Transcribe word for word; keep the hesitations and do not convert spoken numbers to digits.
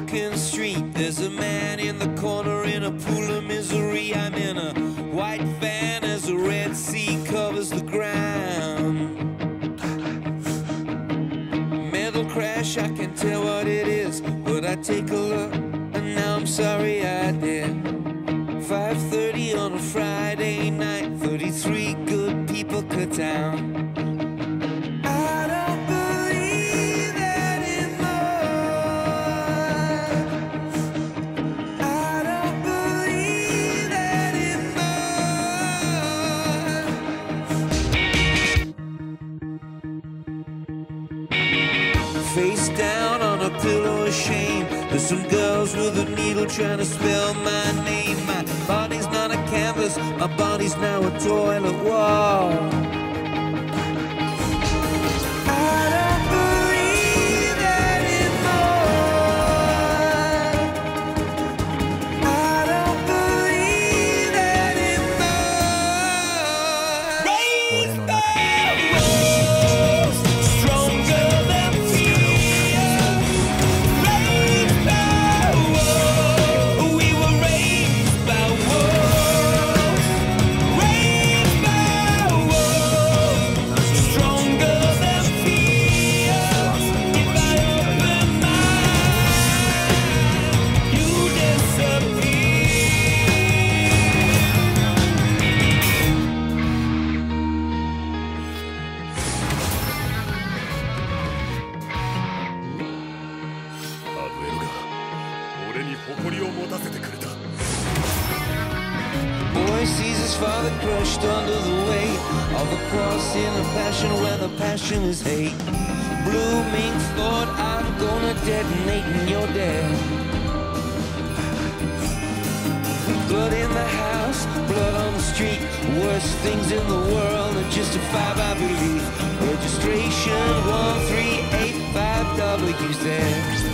walking street. There's a man in the corner in a pool of misery. I'm in a white van as the Red Sea covers the ground. Metal crash, I can tell what it is, but I take a look and now I'm sorry I did. five thirty on a Friday night, thirty-three good people cut down. Face down on a pillow of shame. There's some girls with a needle trying to spell my name. My body's not a canvas, my body's now a toilet wall. I don't believe anymore. I don't believe anymore. Raise the walls, stronger than Boy sees his father crushed under the weight of the cross in a passion where the passion is hate. Blooming thought, I'm gonna detonate and you're dead. Blood in the house, blood on the street. Worst things in the world are justified by belief. Registration one three eight five W Z.